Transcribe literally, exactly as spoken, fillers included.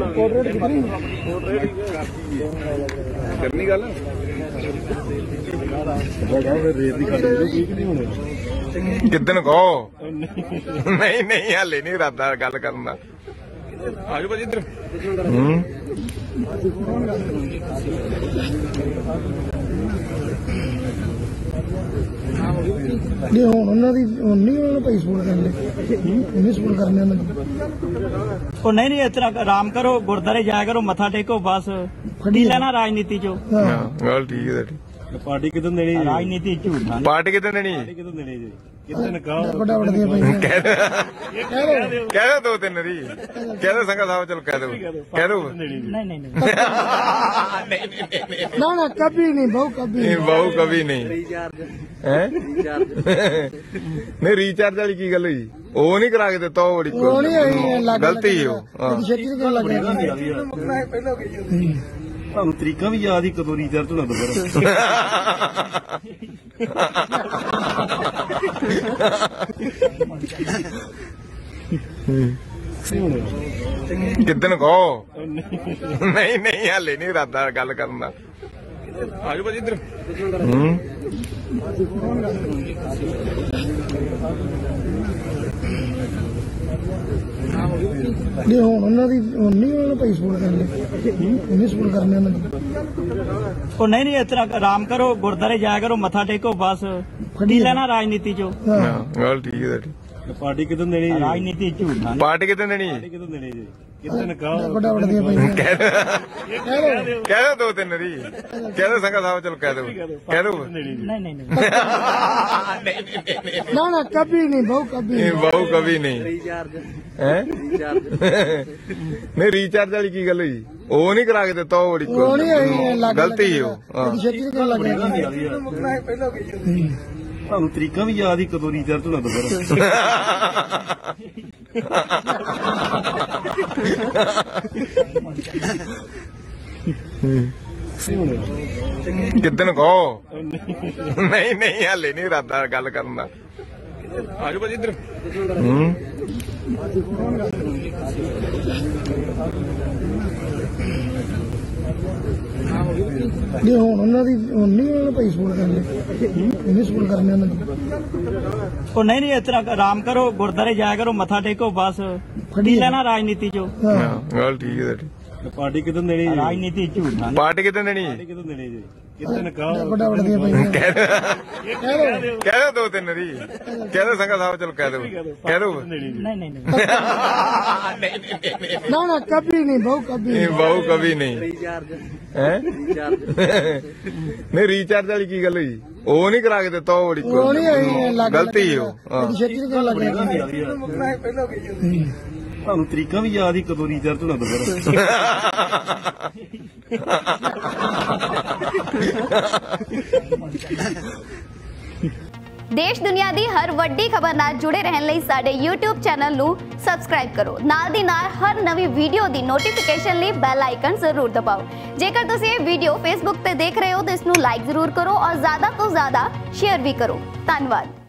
करनी गल किदन कहो नहीं नहीं हाले नहीं इरादा गल करना आजो भाजी इधर नहीं हुण उन्हां दी हुण नहीं उन्हां भाई सपोर्ट करदे नहीं सपोर्ट करने उन्हां दी ਉਹ ਨਹੀਂ ਨਹੀਂ ਇਸ ਤਰ੍ਹਾਂ ਆਰਾਮ ਕਰੋ ਗੁਰਦਾਰੇ ਜਾਇਆ ਕਰੋ ਮੱਥਾ ਟੇਕੋ बस ਕੀ ਲੈਣਾ ਰਾਜਨੀਤੀ ਚੋਂ गल ठीक है पार्टी कितने देनी जी? ਰਾਜਨੀਤੀ ਝੂਠ पार्टी कितने देनी पार्टी कितने देनी जी? कितने कहो बड़ा बड़ा दिया भाई कह दो दो तीन री कह दो संगा साहब चलो कह दो कह दो ਨਹੀਂ ਨਹੀਂ ਨਹੀਂ ना ना कभी नहीं बहु कभी नहीं बहु कभी नहीं हैं नहीं रिचार्ज वाली की गल हुई वो नहीं करा के देता वो बड़ी वो नहीं आई लग गलती है वो छेती से लग गया ਤੁਹਾਨੂੰ ਤਰੀਕਾ ਵੀ ਯਾਦ ਹੀ ਕਦੋਂ ਰੀਚਾਰਜ ਹੋਣਾ ਦੁਬਾਰਾ किदन कहो नहीं नहीं हाले नहीं इरादा गल करना आजो भाजी इधर नहीं हुण उन्हां दी हुण नहीं उन्हां भाई सपोर्ट करदे नहीं सपोर्ट करने उन्हां दी ਉਹ ਨਹੀਂ ਨਹੀਂ ਇਸ ਤਰ੍ਹਾਂ ਆਰਾਮ ਕਰੋ ਗੁਰਦਾਰੇ ਜਾਇਆ ਕਰੋ ਮੱਥਾ ਟੇਕੋ बस ਕੀ ਲੈਣਾ ਰਾਜਨੀਤੀ ਚੋਂ गल ठीक है पार्टी कितने देनी जी? ਰਾਜਨੀਤੀ ਝੂਠ पार्टी कितने देनी पार्टी कितने देनी जी? कितने कहो बड़ा बड़ा दिया भाई कह दो दो तीन री कह दो संगा साहब चलो कह दो कह दो ਨਹੀਂ ਨਹੀਂ ਨਹੀਂ ना ना कभी नहीं बहु कभी नहीं बहु कभी नहीं हैं नहीं रिचार्ज वाली की गल हुई वो नहीं करा के देता वो बड़ी वो नहीं आई लग गलती है वो छेती से लग गया ਤੁਹਾਨੂੰ ਤਰੀਕਾ ਵੀ ਯਾਦ ਹੀ ਕਦੋਂ ਰੀਚਾਰਜ ਹੋਣਾ ਦੁਬਾਰਾ किदन कहो नहीं नहीं हाले नहीं इरादा गल करना आजो भाजी इधर नहीं हुण उन्हां दी हुण नहीं उन्हां भाई सपोर्ट करदे नहीं सपोर्ट करने उन्हां दी ਉਹ ਨਹੀਂ ਨਹੀਂ ਇਸ ਤਰ੍ਹਾਂ ਆਰਾਮ ਕਰੋ ਗੁਰਦਾਰੇ ਜਾਇਆ ਕਰੋ ਮੱਥਾ ਟੇਕੋ बस ਕੀ ਲੈਣਾ ਰਾਜਨੀਤੀ ਚੋਂ गल ठीक है पार्टी कितने देनी जी? ਰਾਜਨੀਤੀ ਝੂਠ पार्टी कितने देनी पार्टी कितने देनी जी? कितने कहो बड़ा बड़ा दिया भाई कह दो दो तीन री कह दो संगा साहब चलो कह दो कह दो ਨਹੀਂ ਨਹੀਂ ਨਹੀਂ ना ना कभी नहीं बहु कभी नहीं बहु कभी नहीं हैं नहीं रिचार्ज वाली की गल हुई वो नहीं करा के देता वो बड़ी वो नहीं आई लग गलती है वो छेती से लग गया ਤੁਹਾਨੂੰ ਤਰੀਕਾ ਵੀ ਯਾਦ ਹੀ ਕਦੋਂ ਰੀਚਾਰਜ ਹੋਣਾ ਦੁਬਾਰਾ देश दुनिया दी हर वड्डी खबर नाल जुड़े रहने लई साडे यूट्यूब चैनल नू सबसक्राइब करो नाल दी नाल हर नवी वीडियो दी नोटिफिकेशन लई बेल आइकन जरूर दबाओ। जेकर तुसीं ये वीडियो फेसबुक ते देख रहे हो तो इसनू लाइक जरूर करो और ज्यादा तो ज्यादा शेयर भी करो। धन्यवाद।